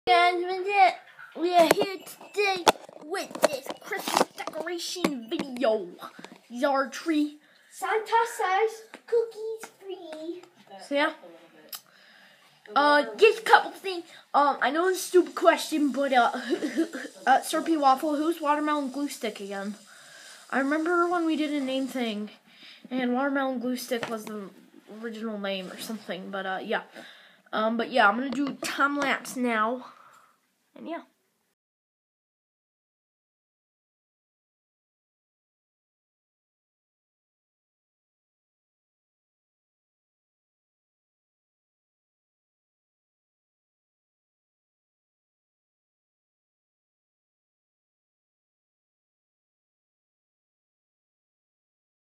Guys, we are here today with this Christmas decoration video. These are our tree. Santa-sized cookies free. So yeah. Just a couple things. I know it's a stupid question, but Sir P. Waffle, who's Watermelon Glue Stick again? I remember when we did a name thing, and Watermelon Glue Stick was the original name or something. But yeah. But yeah, I'm gonna do time lapse now, and yeah.